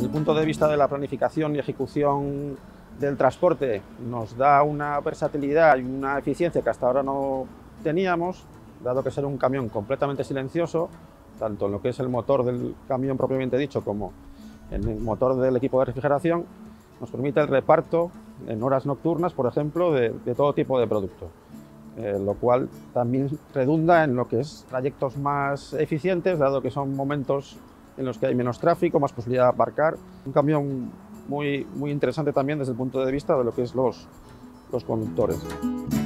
Desde el punto de vista de la planificación y ejecución del transporte, nos da una versatilidad y una eficiencia que hasta ahora no teníamos, dado que ser un camión completamente silencioso, tanto en lo que es el motor del camión propiamente dicho como en el motor del equipo de refrigeración, nos permite el reparto en horas nocturnas, por ejemplo, de todo tipo de producto, lo cual también redunda en lo que es trayectos más eficientes, dado que son momentos en los que hay menos tráfico, más posibilidad de aparcar. Un camión muy interesante también desde el punto de vista de lo que es los conductores.